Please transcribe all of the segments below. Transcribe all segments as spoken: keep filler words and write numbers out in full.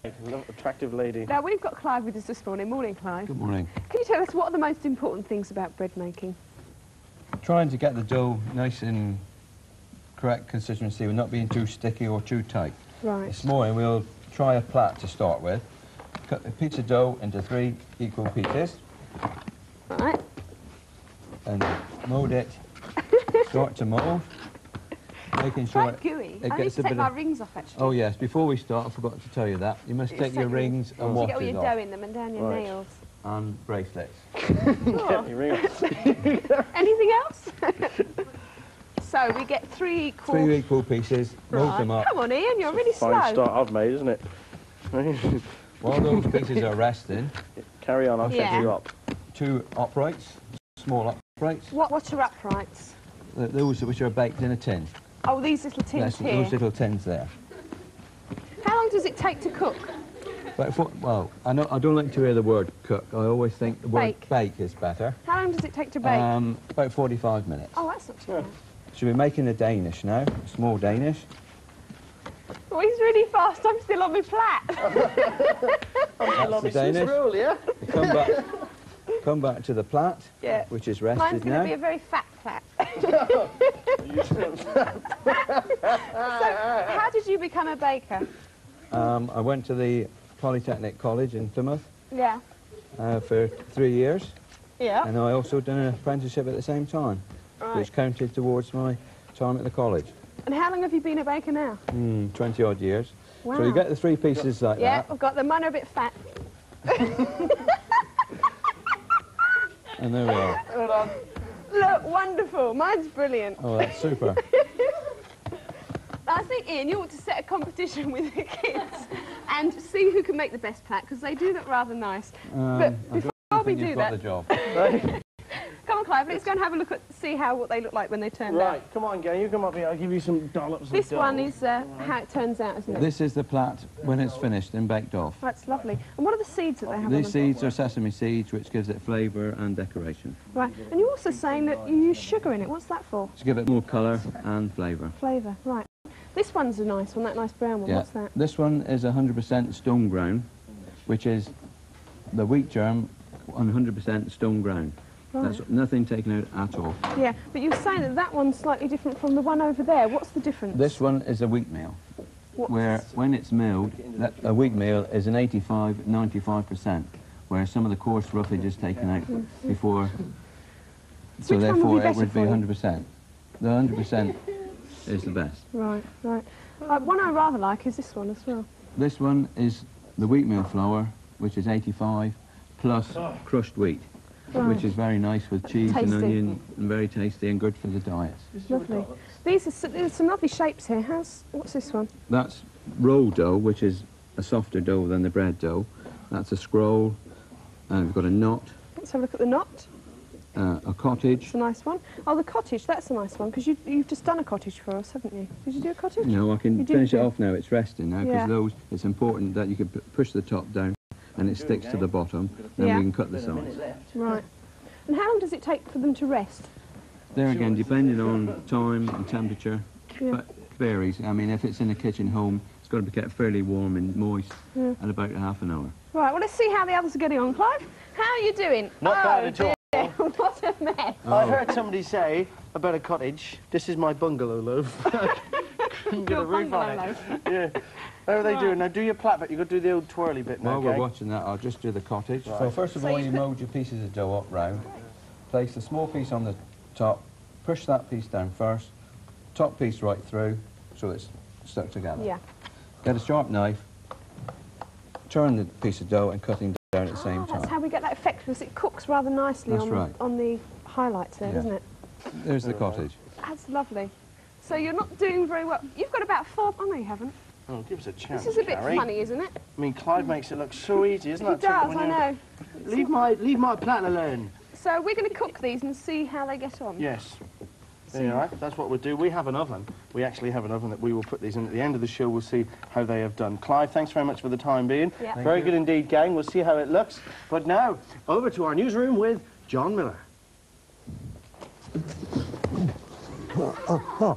Attractive lady. Now, we've got Clive with us this morning. Morning, Clive. Good morning. Can you tell us what are the most important things about bread making? Trying to get the dough nice and correct consistency, with not being too sticky or too tight. Right. This morning we'll try a plat to start with. Cut the pizza dough into three equal pieces. Right. And mould it. Start to mould. Making It's sure quite gooey. it I need gets to a take bit my of... rings off, actually. Oh yes, before we start, I forgot to tell you that. You must You take your take rings your- and to watches get all your off. dough in them and down your Right. nails. And bracelets. Get me ring off. Anything else? So, we get three equal... Three equal pieces, mould Right. them up. Come on, Ian, you're really Fine slow. start I've made, isn't it? While those pieces are resting, Carry on, I'll Yeah. set you up. two uprights, small uprights, What, what are uprights? th- those which are baked in a tin. Oh, these little tins Yes, here. those little tins there. How long does it take to cook? But for, well, I, know, I don't like to hear the word cook. I always think the word Bake. bake is better. How long does it take to bake? Um, about forty-five minutes. Oh, that's not too bad. Should we be making a Danish now? A small Danish. Oh, he's really fast. I'm still on my plat. That's the Danish. Roll, yeah? We come back, come back to the plat, Yeah. which is Mine's rested going to now. be a very fat plat. So, how did you become a baker? Um, I went to the Polytechnic College in Plymouth Yeah. uh, for three years, Yeah. and I also done an apprenticeship at the same time, Right. which counted towards my time at the college. And how long have you been a baker now? Mm, twenty odd years. Wow. So you get the three pieces like Yeah, that, I've got them. Mine are a bit fat. and there we are. Hold on. Look, wonderful. Mine's brilliant. Oh, that's super. I think, Ian, you ought to set a competition with the kids and see who can make the best plat, because they do look rather nice. Um, But I before don't we think do you've got that, the job. Right. come on, Clive, let's go and have a look at, see how what they look like when they turn out. Right, come on, gang, you come up here. I'll give you some dollops This of dough. one is uh, how it turns out, isn't it? This is the plat when it's finished and baked off. That's lovely. And what are the seeds that they have on These them? seeds are sesame seeds, which gives it flavour and decoration. Right. And you're also saying that you use sugar in it. What's that for? To give it more colour and flavour. Flavour. Right. This one's a nice one, that nice brown one. Yeah. What's that? This one is one hundred percent stone ground, which is the wheat germ one hundred percent stone ground. Right. That's nothing taken out at all. Yeah, but you're saying that that one's slightly different from the one over there. What's the difference? This one is a wheat meal, What's- where when it's milled, that, a wheat meal is an eighty-five, ninety-five percent, where some of the coarse roughage is taken out before, so Which one would be therefore it better would for be you? one hundred percent. The one hundred percent is the best. Right, right. Uh, one I rather like is this one as well. This one is the wheat meal flour, which is eighty-five, plus crushed wheat, Right. which is very nice with cheese Tasty. and onion, and very tasty and good for the diet. Lovely. These are some, there's some lovely shapes here. How's, what's this one? That's roll dough, which is a softer dough than the bread dough. That's a scroll, and we've got a knot, Let's have a look at the knot. uh, a cottage. It's a nice one. Oh, the cottage, that's a nice one, because you, you've just done a cottage for us, haven't you? Did you do a cottage? No, I You can did finish it do- off now. It's resting now, because Yeah. those, it's important that you can pu- push the top down and it sticks to the bottom, then Yeah. we can cut the sides. Right. And how long does it take for them to rest? There again, depending on time and temperature, Yeah. but varies. I mean, if it's in a kitchen home, it's got to be kept fairly warm and moist Yeah. at about half an hour. Right, well, let's see how the others are getting on. Clive, how are you doing? Not oh, bad at all. dear. What a mess. I heard somebody say about a cottage, this is my bungalow loaf. Couldn't get Your a roof on bungalow it. Yeah. How are they Right. doing? Now do your plat, but you've got to do the old twirly bit now, While we're gang. watching that, I'll just do the cottage. Right. So first of So all, you you put- mould your pieces of dough up round. Place the small piece on the top, push that piece down first, top piece right through, so it's stuck together. Yeah. Get a sharp knife, turn the piece of dough and cutting down at the same Oh, that's time. how we get that effect, because it cooks rather nicely That's on, right. the, on the highlights there, Yeah. doesn't it? There's the cottage. That's lovely. So you're not doing very well. You've got about four... Oh, no, you haven't. Oh, give us a chance, This is a bit Carrie. funny, isn't it? I mean, Clive makes it look so easy, isn't He it? does, I know. Leave my, leave my plat alone. So we're going to cook these and see how they get on. Yes. All right, that's what we'll do. We have an oven. We actually have an oven that we will put these in. At the end of the show, we'll see how they have done. Clive, thanks very much for the time being. Yeah. Thank Very you. good indeed, gang. We'll see how it looks. But now, over to our newsroom with John Miller.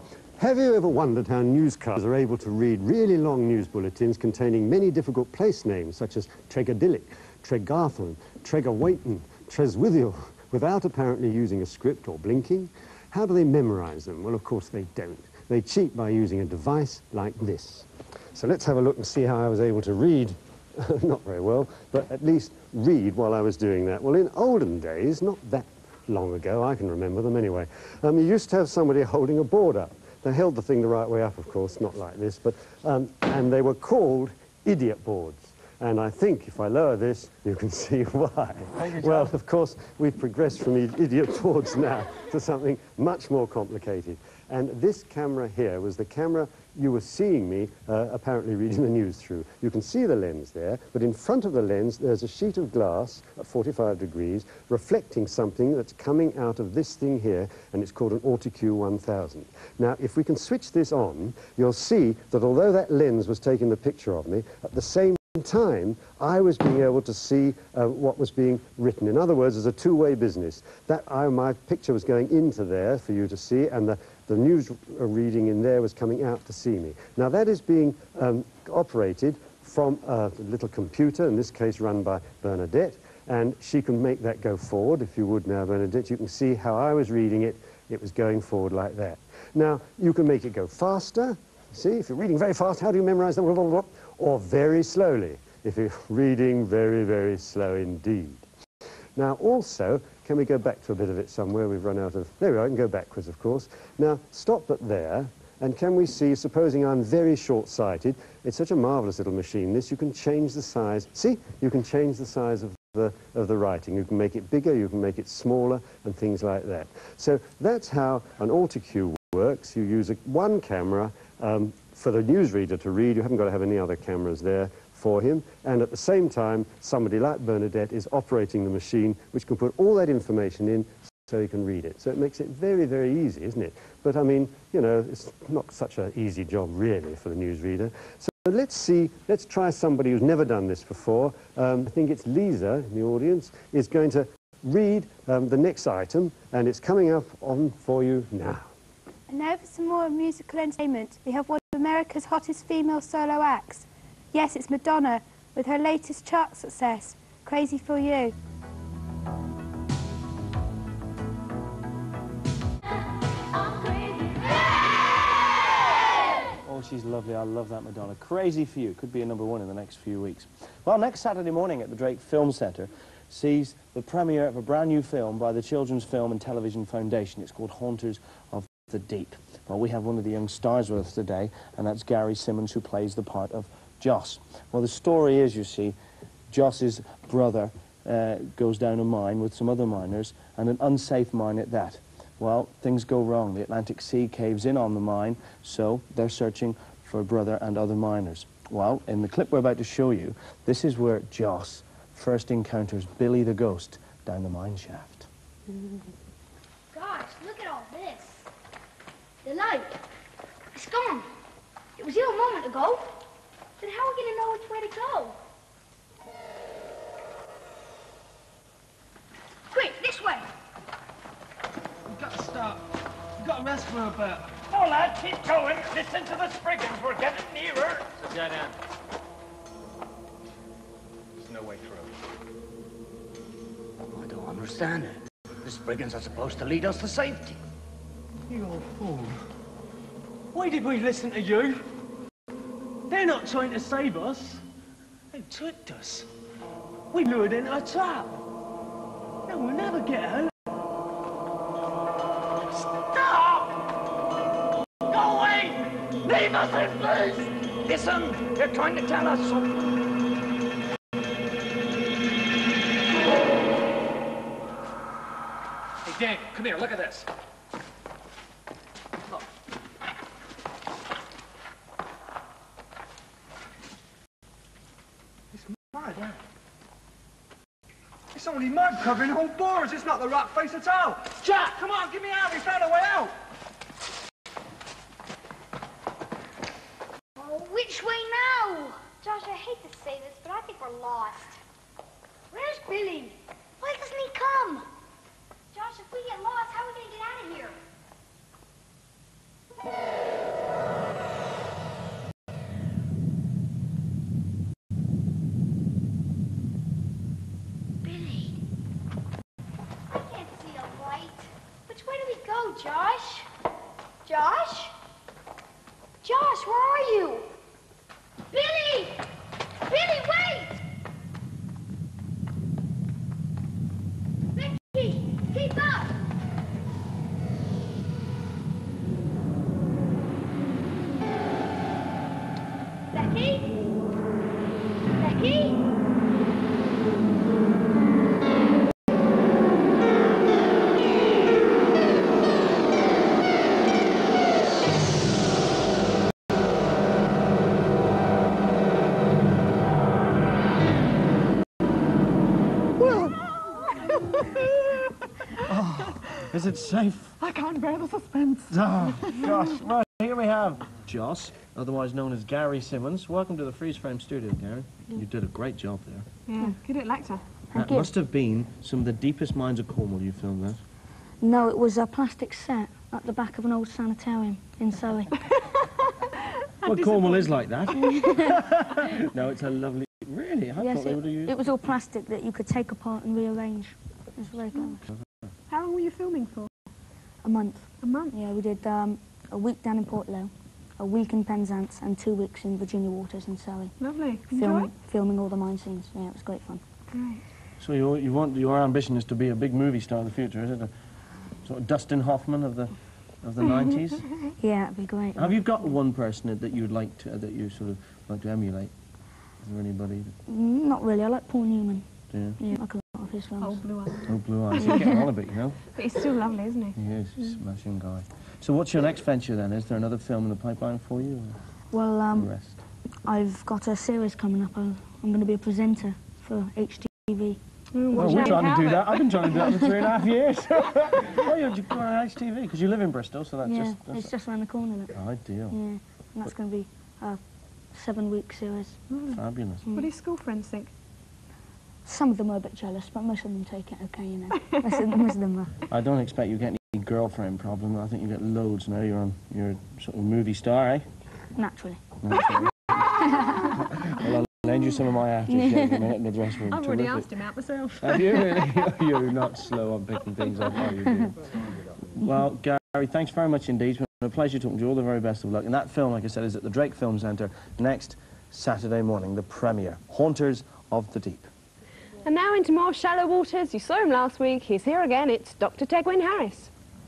Have you ever wondered how newscasters are able to read really long news bulletins containing many difficult place names such as Tregadillick, Tregarthen, Tregarwayton, Treswithiel, without apparently using a script or blinking? How do they memorize them? Well, of course they don't. They cheat by using a device like this. So let's have a look and see how I was able to read. Not very well, but at least read while I was doing that. Well, in olden days, not that long ago, I can remember them anyway, um, you used to have somebody holding a board up. They held the thing the right way up, of course, not like this, but, um, and they were called idiot boards. And I think if I lower this, you can see why. Thank you, well, John. of course, we've progressed from i- idiot boards now to something much more complicated. And this camera here was the camera you were seeing me uh, apparently reading the news through. You can see the lens there, but in front of the lens there's a sheet of glass at forty-five degrees reflecting something that's coming out of this thing here, and it's called an AutoCue one thousand. Now, if we can switch this on, you'll see that although that lens was taking the picture of me, at the same time, I was being able to see uh, what was being written. In other words, it's a two-way business. That I, my picture was going into there for you to see, and the, the news reading in there was coming out to see me. Now, that is being um, operated from a little computer, in this case run by Bernadette, and she can make that go forward. If you would now, Bernadette, you can see how I was reading it. It was going forward like that. Now, you can make it go faster. See, if you're reading very fast, how do you memorize that? Or very slowly, if you're reading very, very slow indeed. Now, also, can we go back to a bit of it somewhere? We've run out of... There we are, I can go backwards, of course. Now, stop it there, and can we see, supposing I'm very short-sighted, it's such a marvellous little machine, this, you can change the size. See, you can change the size of the, of the writing. You can make it bigger, you can make it smaller, and things like that. So that's how an AutoCue works. You use a, one camera um, for the newsreader to read. You haven't got to have any other cameras there for him, and at the same time somebody like Bernadette is operating the machine which can put all that information in so he can read it. So it makes it very, very easy, isn't it? But I mean, you know, it's not such an easy job really for the newsreader. So let's see, let's try somebody who's never done this before. Um, I think it's Lisa in the audience is going to read um, the next item, and it's coming up on for you now. And now for some more musical entertainment. We have one of America's hottest female solo acts. Yes, it's Madonna, with her latest chart success, Crazy for You. Oh, she's lovely. I love that Madonna. Crazy for You. Could be a number one in the next few weeks. Well, next Saturday morning at the Drake Film Centre sees the premiere of a brand new film by the Children's Film and Television Foundation. It's called Haunters of the Deep. Well, we have one of the young stars with us today, and that's Gary Simmons, who plays the part of Joss. Well, the story is, you see, Joss's brother uh, goes down a mine with some other miners, and an unsafe mine at that. Well, things go wrong. The Atlantic Sea caves in on the mine, so they're searching for brother and other miners. Well, in the clip we're about to show you, this is where Joss first encounters Billy the Ghost down the mine shaft. Gosh, look at all this. The light, it's gone. It was here a moment ago. Then how are we going to know which way to go? Quick, this way. We've got to stop. We've got to rest for a bit. Oh, lad, keep going. Listen to the Spriggans. We're getting nearer. It's a dead end. There's no way through. I don't understand it. The Spriggans are supposed to lead us to safety. You old fool. Why did we listen to you? They're not trying to save us. They tricked us. We lured into a trap. Now we'll never get out. Stop! Go away! Leave us in peace! Listen, they're trying to tell us something. Hey, Dan, come here, look at this. Look. It's mud, huh? It's only mud covering whole bores. It's not the rock face at all. Jack, come on, get me out. We found a way out. Oh, which way now? Josh, I hate to say this, but I think we're lost. Where's Billy? Why doesn't he come? Josh, if we get lost, how are we going to get out of here? Becky? Becky? Is it safe? I can't bear the suspense. Oh, gosh. Right, here we have Joss, otherwise known as Gary Simmons. Welcome to the Freeze Frame Studio, Gary. You did a great job there. Yeah, good at actor. That you. must have been some of the deepest mines of Cornwall you filmed that. No, it was a plastic set at the back of an old sanitarium in Surrey. Well, Cornwall is like that. No, it's a lovely... Really? I Yes, thought they it, would have used... it was all plastic that you could take apart and rearrange. It was very clever. How long were you filming for? A month. A month? Yeah, we did um, a week down in Portlow, a week in Penzance, and two weeks in Virginia Waters in Surrey. Lovely. Film, Enjoy? Filming all the mine scenes. Yeah, it was great fun. Great. So you, you want, your ambition is to be a big movie star in the future, is it? A sort of Dustin Hoffman of the, of the nineties? Yeah, it'd be great. Have you got one person that you'd like to, that you sort of like to emulate? Is there anybody? That, Mm, Not really. I like Paul Newman. yeah. Yeah, I like a lot of his films. Oh, blue eyes. Oh, blue eyes. He's getting on a bit, you know? But he's still lovely, isn't he? He is, he's a smashing guy. So what's your next venture then? Is there another film in the pipeline for you, or Well, the um, rest? I've got a series coming up. I'm, I'm going to be a presenter for H T V. Mm, Well, watch we're out, trying to do Albert. that. I've been trying to do that for three and a half years. Oh, you're going on H T V, because you live in Bristol, so that's Yeah, just... That's it's just around the corner. Look. ideal. Yeah, and that's going to be a seven-week series. Fabulous. What do your school friends think? Some of them are a bit jealous, but most of them take it okay, you know. most, of, most of them are. I don't expect you get any girlfriend problem. I think you get loads now. You're on, you're a sort of movie star, eh? Naturally. Naturally. Well, I'll lend you some of my aftershave in a minute in the dressing room. I've already Terrific. asked him out myself. Have you really? You're not slow on picking things up, are you, dear? Well, Gary, thanks very much indeed. It's been a pleasure talking to you. All the very best of luck. And that film, like I said, is at the Drake Film Centre next Saturday morning, the premiere, Haunters of the Deep. And now into more shallow waters. You saw him last week. He's here again. It's Doctor Tegwin Harris.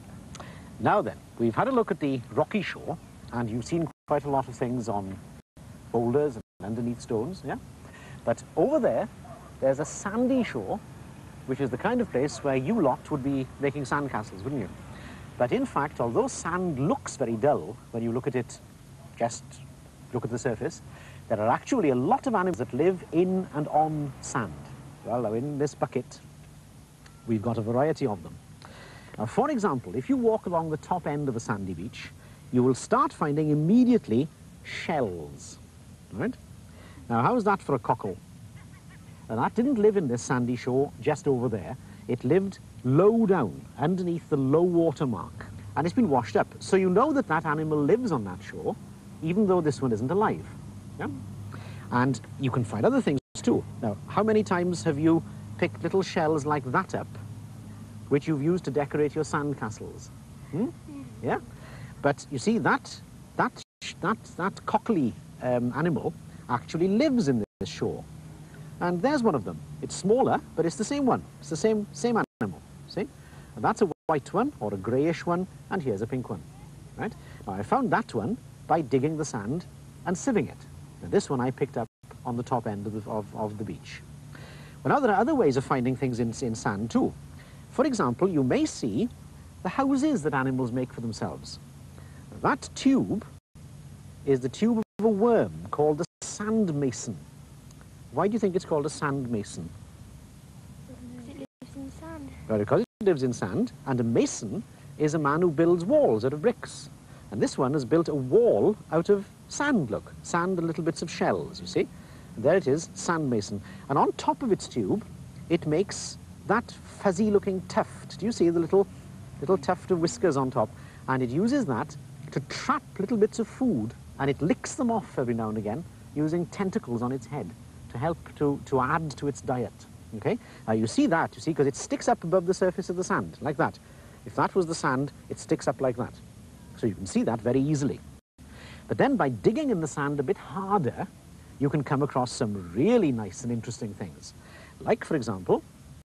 Now then, we've had a look at the rocky shore, and you've seen quite a lot of things on boulders and underneath stones, yeah? But over there, there's a sandy shore, which is the kind of place where you lot would be making sandcastles, wouldn't you? But in fact, although sand looks very dull when you look at it, just look at the surface, there are actually a lot of animals that live in and on sand. Well, now in this bucket, we've got a variety of them. Now, for example, if you walk along the top end of a sandy beach, you will start finding immediately shells, right? Now, how's that for a cockle? Now, that didn't live in this sandy shore just over there. It lived low down, underneath the low water mark, and it's been washed up. So you know that that animal lives on that shore, even though this one isn't alive. Yeah? And you can find other things too. Now, how many times have you picked little shells like that up, which you've used to decorate your sandcastles? Hmm? Yeah? But you see, that, that, that, that cockly um, animal actually lives in this shore. And there's one of them. It's smaller, but it's the same one. It's the same, same animal, see? And that's a white one, or a greyish one, and here's a pink one, right? Now, I found that one by digging the sand and sieving it. Now, this one I picked up on the top end of the, of, of the beach. Well, now there are other ways of finding things in, in sand too. For example, you may see the houses that animals make for themselves. That tube is the tube of a worm called the sand mason. Why do you think it's called a sand mason? Because it lives in sand. Well, because it lives in sand, and a mason is a man who builds walls out of bricks. And this one has built a wall out of sand, look. Sand and little bits of shells, you see. And there it is, sand mason. And on top of its tube, it makes that fuzzy-looking tuft. Do you see the little, little tuft of whiskers on top? And it uses that to trap little bits of food, and it licks them off every now and again using tentacles on its head to help to, to add to its diet, okay? Now, you see that, you see, because it sticks up above the surface of the sand, like that. If that was the sand, it sticks up like that. So you can see that very easily. But then by digging in the sand a bit harder, you can come across some really nice and interesting things. Like, for example,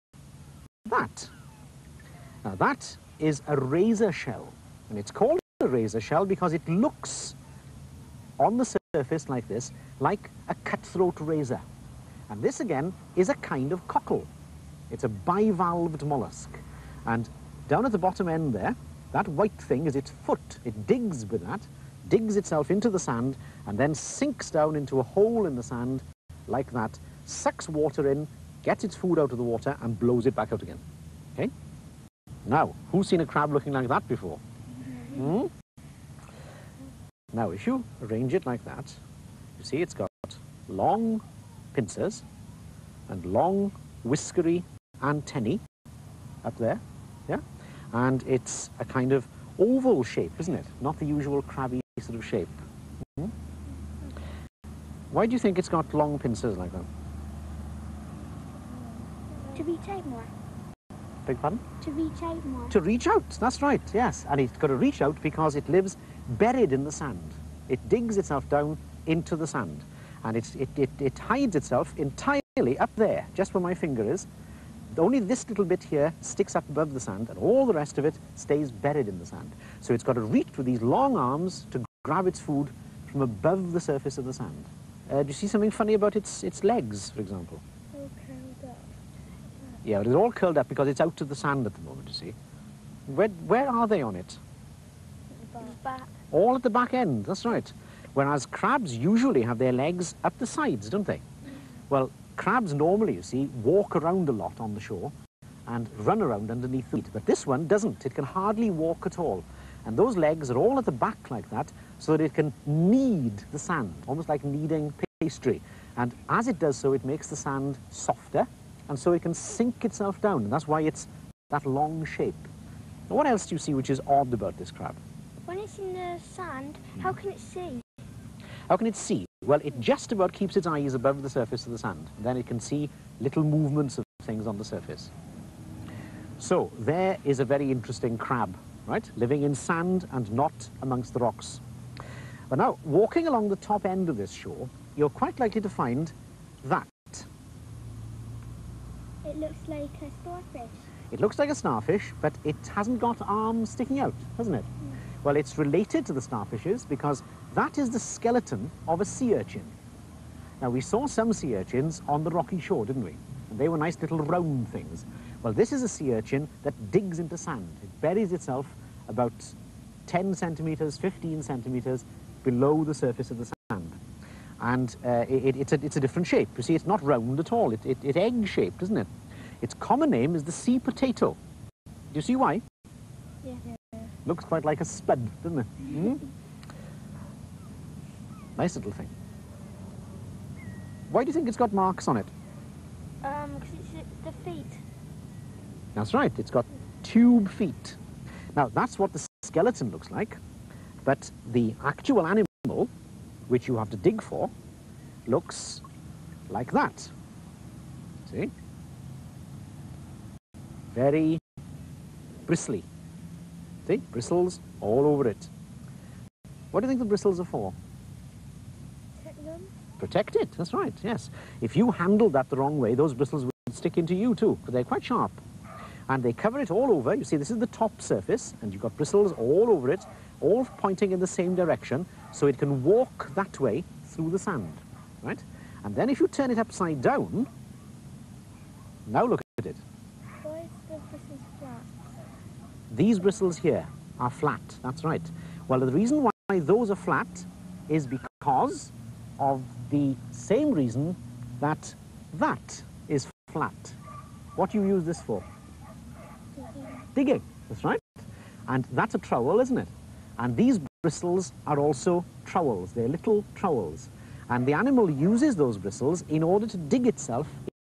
that. Now, that is a razor shell. And it's called a razor shell because it looks on the surface like this, like a cutthroat razor. And this again is a kind of cockle. It's a bivalved mollusk. And down at the bottom end there, that white thing is its foot. It digs with that, digs itself into the sand, and then sinks down into a hole in the sand like that, sucks water in, gets its food out of the water, and blows it back out again. Okay? Now, who's seen a crab looking like that before? Hmm? Now, if you arrange it like that, you see it's got long pincers and long whiskery antennae up there, yeah? And it's a kind of oval shape, isn't it? Not the usual crabby sort of shape. Hmm? Why do you think it's got long pincers like that? To reach out more. Beg pardon? To reach out more. To reach out, that's right, yes. And it's got to reach out because it lives buried in the sand. It digs itself down into the sand. And it's, it, it, it hides itself entirely up there, just where my finger is. Only this little bit here sticks up above the sand, and all the rest of it stays buried in the sand. So it's got to reach with these long arms to grab its food from above the surface of the sand. Uh, do you see something funny about its, its legs, for example? All curled up. Yeah, they're all curled up because it's out to the sand at the moment, you see. Where, where are they on it? The back. All at the back end, that's right. Whereas crabs usually have their legs up the sides, don't they? Well, crabs normally, you see, walk around a lot on the shore and run around underneath the feet. But this one doesn't. It can hardly walk at all. And those legs are all at the back like that so that it can knead the sand, almost like kneading pastry. And as it does so, it makes the sand softer, and so it can sink itself down. And that's why it's that long shape. Now, what else do you see which is odd about this crab? When it's in the sand, how can it see? How can it see? Well, it just about keeps its eyes above the surface of the sand. Then it can see little movements of things on the surface. So, there is a very interesting crab, right? Living in sand and not amongst the rocks. But now, walking along the top end of this shore, you're quite likely to find that. It looks like a starfish. It looks like a starfish, but it hasn't got arms sticking out, hasn't it? Mm. Well, it's related to the starfishes because that is the skeleton of a sea urchin. Now, we saw some sea urchins on the rocky shore, didn't we? And they were nice little round things. Well, this is a sea urchin that digs into sand. It buries itself about ten centimetres, fifteen centimetres below the surface of the sand. And uh, it, it's, a, it's a different shape. You see, it's not round at all. It, it, it's egg-shaped, isn't it? Its common name is the sea potato. Do you see why? Yeah. Looks quite like a spud, doesn't it? Mm-hmm. Nice little thing. Why do you think it's got marks on it? Um, because it's the feet. That's right, it's got tube feet. Now, that's what the skeleton looks like, but the actual animal, which you have to dig for, looks like that. See? Very bristly. See? Bristles all over it. What do you think the bristles are for? Protect them. Protect it, that's right, yes. If you handled that the wrong way, those bristles would stick into you too, because they're quite sharp. And they cover it all over. You see, this is the top surface, and you've got bristles all over it, all pointing in the same direction, so it can walk that way through the sand, right? And then if you turn it upside down, now look at it. Why is the bristles flat? These bristles here are flat, that's right. Well, the reason why those are flat is because of the same reason that that is flat. What do you use this for? Digging. Digging, that's right. And that's a trowel, isn't it? And these bristles are also trowels. They're little trowels. And the animal uses those bristles in order to dig itself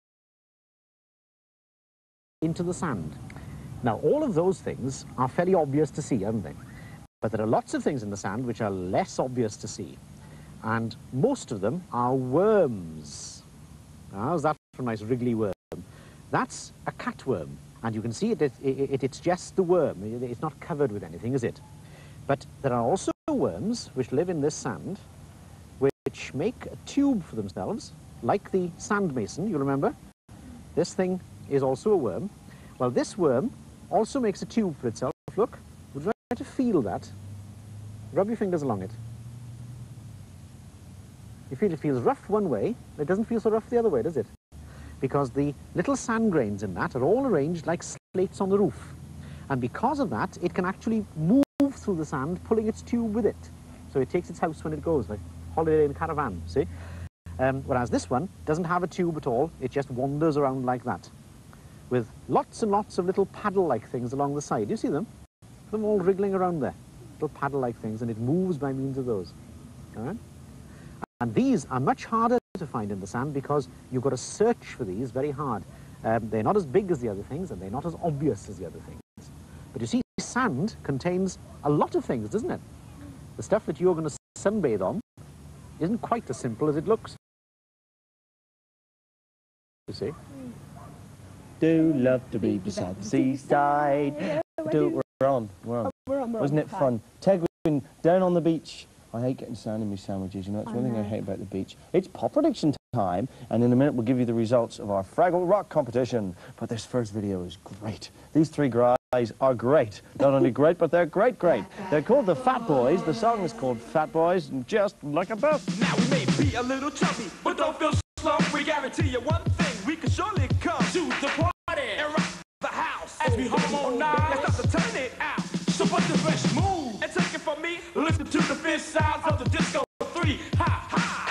into the sand. Now, all of those things are fairly obvious to see, aren't they? But there are lots of things in the sand which are less obvious to see. And most of them are worms. How's that for a nice wriggly worm? That's a catworm. And you can see it, it, it, it's just the worm. It's not covered with anything, is it? But there are also worms which live in this sand, which make a tube for themselves, like the sand mason, you remember? This thing is also a worm. Well, this worm also makes a tube for itself. Look, would you like to feel that? Rub your fingers along it. you feel it feels rough one way, it doesn't feel so rough the other way, does it? Because the little sand grains in that are all arranged like slates on the roof. And because of that, it can actually move through the sand, pulling its tube with it. So it takes its house when it goes, like Holiday Inn Caravan, see? Um, whereas this one doesn't have a tube at all, it just wanders around like that, with lots and lots of little paddle-like things along the side. Do you see them? Them all wriggling around there, little paddle-like things, and it moves by means of those. All right? And these are much harder to find in the sand because you've got to search for these very hard. Um, they're not as big as the other things, and they're not as obvious as the other things. But you see, sand contains a lot of things, doesn't it? The stuff that you're going to sunbathe on isn't quite as simple as it looks. You see? Do love to be beside the seaside. Do, we're on, we're on. Oh, we're on, we're Wasn't on. it fun? Tegwin, down on the beach. I hate getting sand in my sandwiches, you know, it's I one thing I know. hate about the beach. It's pop prediction time, and in a minute we'll give you the results of our Fraggle Rock competition. But this first video is great. These three guys are great. Not only great, but they're great, great. They're called the Fat Boys. The song is called Fat Boys, and just look at this. Now we may be a little chubby, but don't feel slow. We guarantee you one thing, we can surely come to the party and rock the house. As we harmonize, let's start to turn it out. So what's the best move? And take it from me, listen to the fifth sounds of the disco three. Ha ha!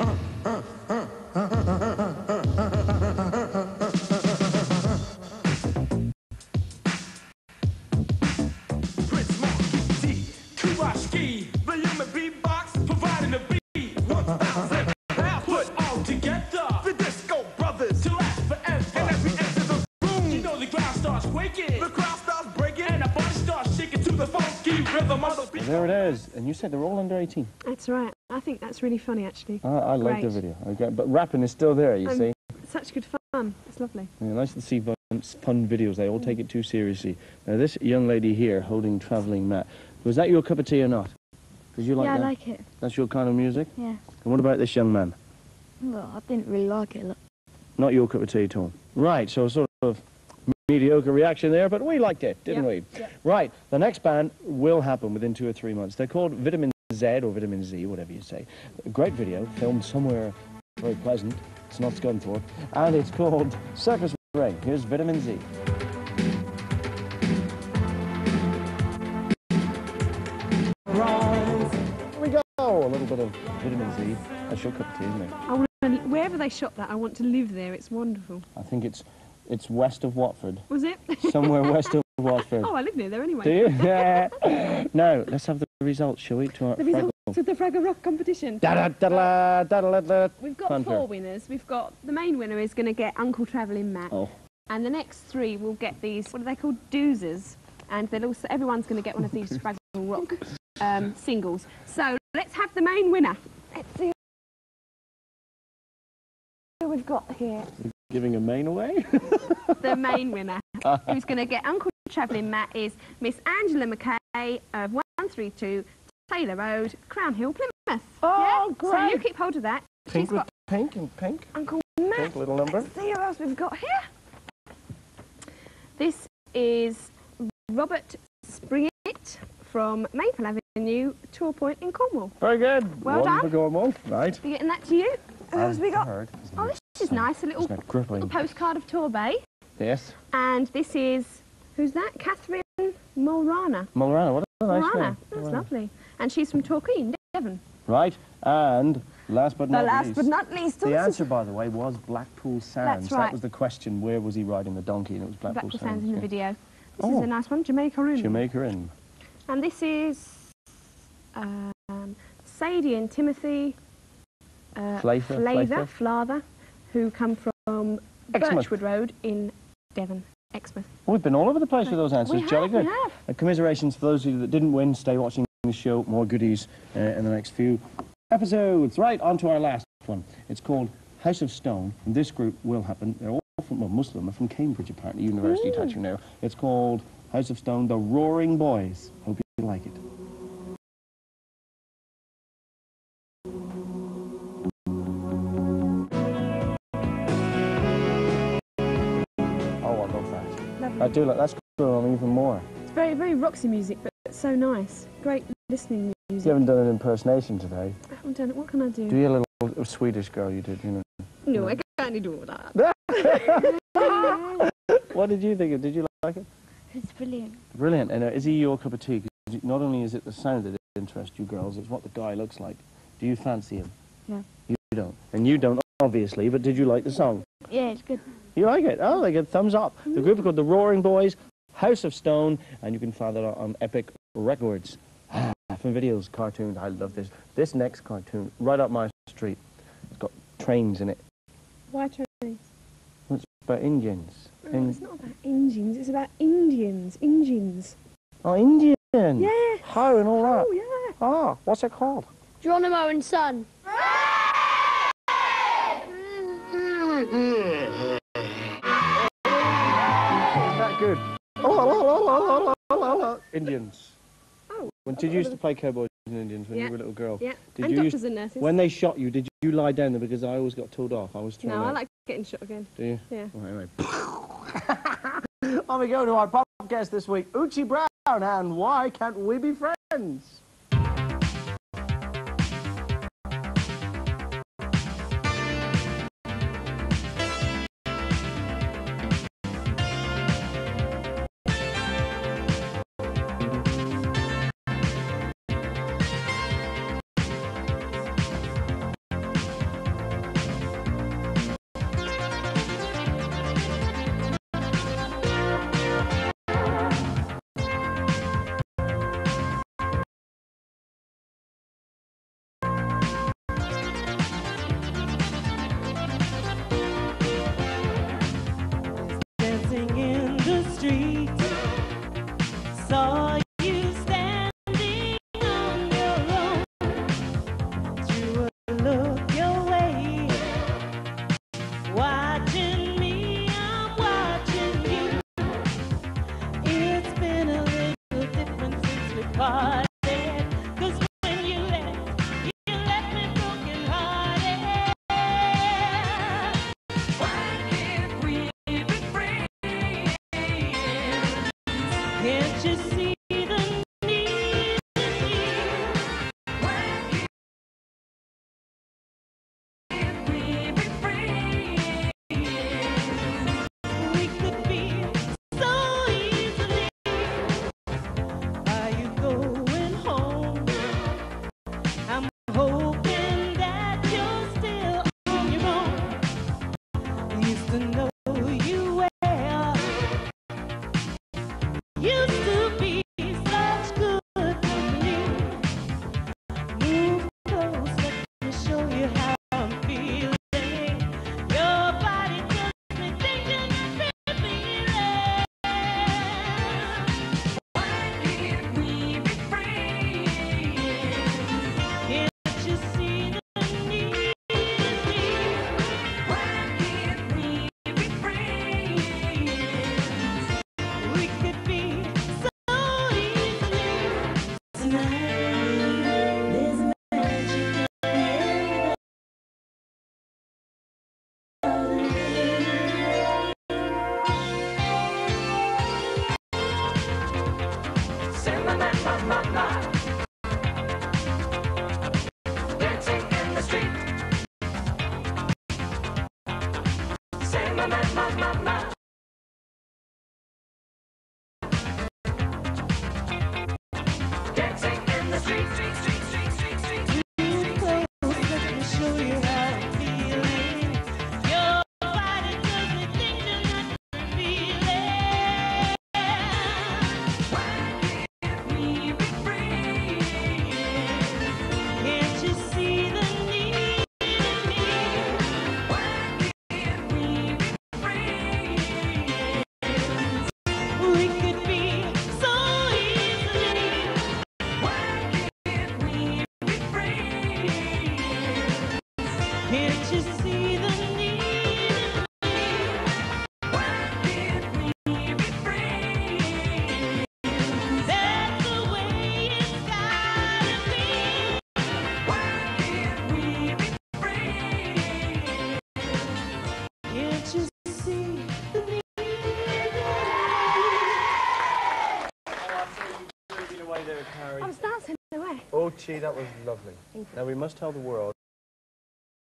Prince Mark D, Kuwashki, the human beatbox, providing the beat. one thousand pounds put all together. The Disco Brothers to last forever. And as we enter the room, you know the ground starts quaking. The crowd starts breaking, and the body starts shaking to the funky rhythm of the beat. There it is. And you said they're all under eighteen. That's right. I think that's really funny, actually. I, I like the Great. video. Okay, but rapping is still there, you Um, see. Such good fun. It's lovely. Yeah, nice to see fun, fun videos. They all take it too seriously. Now, this young lady here holding Travelling Matt, was that your cup of tea or not? Did you like yeah, that? I like it. That's your kind of music? Yeah. And what about this young man? Well, I didn't really like it. Look. Not your cup of tea at all. Right, so sort of mediocre reaction there, but we liked it, didn't Yeah, we? yeah. Right, the next band will happen within two or three months. They're called Vitamin Z or Vitamin Z, whatever you say. A great video, filmed somewhere very pleasant. It's not Scunthorpe. And it's called Circus Ring. Here's Vitamin Z. Here we go. A little bit of Vitamin Z. That's your cup of tea, isn't it? I want to, wherever they shot that, I want to live there. It's wonderful. I think it's it's west of Watford. Was it? Somewhere west of Watford. Oh, I live near there anyway. Do you? Yeah. Now, let's have the results, shall we, to our The Fraggle. results of the Fraggle Rock competition. Da-da-da-da, da-da-da-da. We've got Fanfare. four winners. We've got the main winner is going to get Uncle Travelling Matt, Oh. and the next three will get these. What are they called? Doozers, and they'll also everyone's going to get one of these Fraggle Rock um, singles. So let's have the main winner. Let's see who we've got here. Giving a main away? The main winner, who's going to get Uncle Travelling Matt, is Miss Angela McKay of one three two Taylor Road, Crown Hill, Plymouth. Oh, yeah? So great. you keep hold of that. Pink She's with got pink and pink. Uncle Matt. Pink little number. Let's see who else we've got here. This is Robert Springett from Maple Avenue, Tor Point in Cornwall. Very good. Well One done. for Cornwall. Right. Are you getting that to you? Who else we got? Heard. Oh, this is nice. A little, Isn't it crippling? little postcard of Torbay. Yes. And this is, who's that? Catherine Mulrana. Mulrana, what a nice Mulrana. name. That's Mulrana. lovely. And she's from Torquay, Devon. Right. And last but The not last least. but not least, The this answer, is by the way, was Blackpool Sands. That's right. That was the question. Where was he riding the donkey? And it was Blackpool, Blackpool Sands in the yeah. video. This Oh. is a nice one, Jamaica Inn. Jamaica Inn. And this is um, Sadie and Timothy uh, Flavor, Flavor, Flavor. Flather, who come from Exmouth. Birchwood Road in Devon, Exmouth. We've been all over the place with those answers. We Jolly have, good. we have. And commiserations for those of you that didn't win. Stay watching the show. More goodies uh, in the next few episodes. Right, on to our last one. It's called House of Stone. And this group will happen. They're all from, well, most of them are from Cambridge, apparently, University Touch, you know. It's called House of Stone, The Roaring Boys. Hope you like it. Oh, I love that. Lovely. I do like that's cool on even more. It's very, very Roxy music, but it's so nice. Great listening music. You haven't done an impersonation today. I haven't done it. What can I do? Do you a little a Swedish girl you did, you know. No, I can't do all that. What did you think of? Did you like it? It's brilliant. Brilliant. And uh, is he your cup of tea? 'Cause not only is it the sound that interests you girls, it's what the guy looks like. Do you fancy him? No. You don't. And you don't, obviously, but did you like the song? Yeah, it's good. You like it? Oh, they get thumbs up. The group are called the Roaring Boys, House of Stone, and you can find that on Epic Records. Ah, from videos, cartoons, I love this. This next cartoon, right up my street, it's got trains in it. Why trains? It's about Indians. Oh, In it's not about engines, it's about Indians. Indians. oh, Indian! Yeah. How and all that? Oh, yeah. Ah, what's it called? Geronimo and Son. Is that good? Oh, Indians. Oh. When did you used to play cowboys and Indians when Yeah. you were a little girl? Yeah. Did and you doctors used, and nurses. when they shot you, did you lie down there? Because I always got told off. I was thrown No, out. I like getting shot again. Do you? Yeah. Oh, anyway. On we go to our pop guest this week, Uchi Brown, and Why Can't We Be Friends? Dancing in the street, saw you standing on your own. Threw a look your way, watching me, I'm watching you. It's been a little different since we parted, 'cause when you left, you left me broken hearted. Why can't we be friends? Can't you see the need in me? Why can't we be friends? We could be so easily. Are you going home? I'm hoping that you're still on your own. Used to know you well. Used to be such good company. Move close, let me show you how I'm feeling. Your body tells me things you're not revealing. Why can't we be friends? Can't you see the need in me? Why can't we be friends? We could be so easily. Tonight, there's magic in the air. Say my, my, my, my, my. Dancing in the street. Say my, my, my, my, my. Dancing in the street, street, street, street, street, street. Move close, let me show you how I'm feeling. Your body tells me things you're not feeling. Why can't we be friends? Can't you see the need in me? Why can't we be friends? We could be so easily. Why can't we be friends? Can't you see the need in me? Why can't we be friends? That's the way it's gotta be. Why can't we be friends? Can't you see the need? I was dancing away. Oh, gee, that was lovely. Now, we must tell the world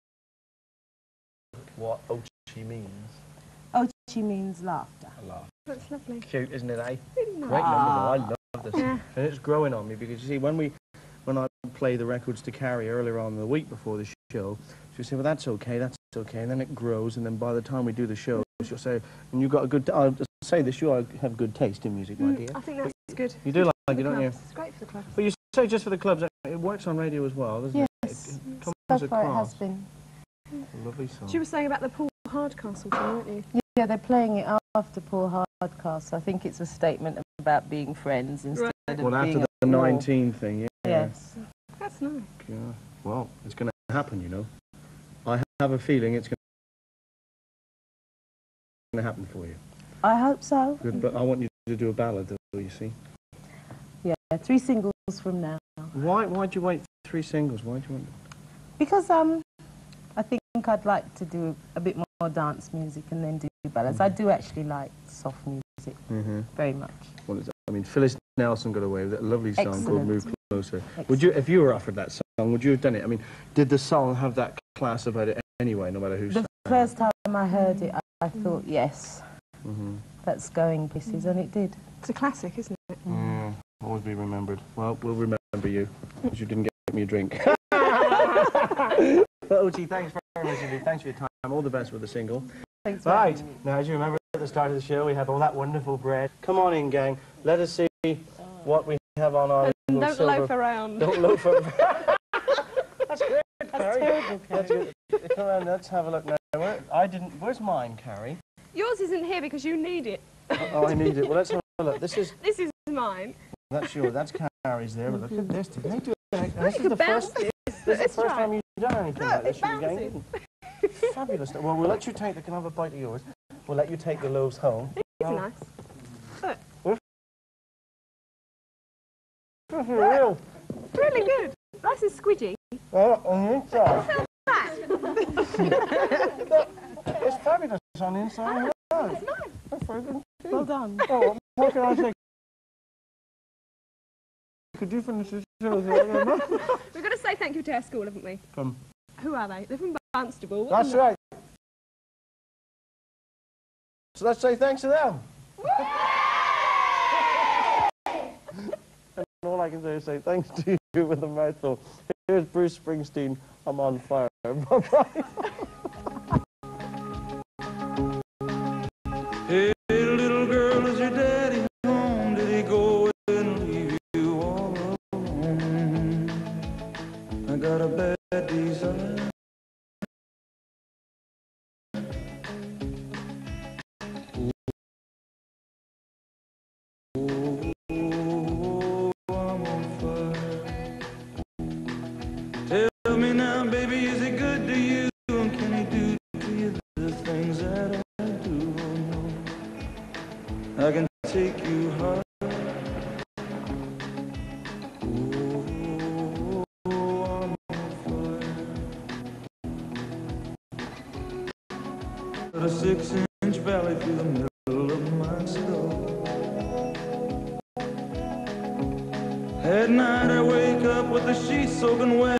what Ochi means. Ochi means laughter. I laugh. That's lovely. Cute, isn't it, eh? Really nice. Great number, though. I love this. Yeah. And it's growing on me because, you see, when we, when I play the records to Carrie earlier on in the week before the show, she'll say, well, that's okay, that's okay, and then it grows, and then by the time we do the show, she'll say, and you've got a good, I'll say this, you have good taste in music, my Mm, dear. I think that's good. You do like it, don't you? It's great for the clubs. But you say just for the clubs, it works on radio as well, doesn't Yes, it? It, it comes so far it across. has been. A lovely song. You were saying about the Paul Hardcastle thing, weren't you? Yeah, they're playing it after Paul Hardcastle. I think it's a statement about being friends instead Right. of Well, after being the a war. nineteen thing, yeah. Yes. That's nice. Yeah. Well, it's going to happen, you know. I have a feeling it's going to happen for you. I hope so. Good, but I want you to do a ballad, though, you see. Yeah, three singles from now. Why, why'd you wait three singles? Why'd you want... Because um, I think I'd like to do a bit more dance music and then do ballads. I do actually like soft music Mm-hmm. very much. Well, it's, I mean, Phyllis Nelson got away with it, a lovely song called Excellent. Move Closer. Excellent. Would you, if you were offered that song, would you have done it? I mean, did the song have that class about it anyway, no matter who sang? The first time I heard it, I, I thought, yes, Mm-hmm. that's going places, and it did. It's a classic, isn't it? Mm, always be remembered. Well, we'll remember you, because you didn't get me a drink. But Ochi, thanks very much indeed. Thanks for your time. All the best with the single. Thanks for Right, having me. now as you remember at the start of the show, we had all that wonderful bread. Come on in, gang. Let us see what we have on our And little don't silver... loaf around. Don't loaf around. That's great, That's Carrie. terrible, That's Carrie. good. Come on, let's have a look now. Where, I didn't... Where's mine, Carrie? Yours isn't here because you need it. Oh, I need it. Well, let's have a look. This is... This is mine. That's yours. That's Carrie's there. But look at this. Didn't they do that? Oh, This you is the could bounce first... it. This is the Let's first try. time you've done anything Look, like this it for the bounces. game. Fabulous. Well, we'll let you take the... Can I have a bite of yours? We'll let you take the loaves home. It's Oh. nice. Look. This is real. Really good. Nice and squidgy. Oh, on the inside. That. It's fabulous on the inside. Oh, it's nice. That's very good. Well done. Oh, what can I say? Could you finish this show? We've got to say thank you to our school, haven't we? Come. Who are they? They're from Barnstable. That's right. So let's say thanks to them. And all I can say is say thanks to you with a mouthful. Here's Bruce Springsteen, I'm on fire. Bye-bye. Hey, little girl, is your daddy home? Did he go and leave you all alone? I got a bad desire. Oh, I'm on fire. Tell me now, baby, is he good to you? And can he do to you the things that I do? I can take you high. Oh, I'm on fire. Got a six-inch valley through the middle of my skull. At night I wake up with the sheets soaking wet.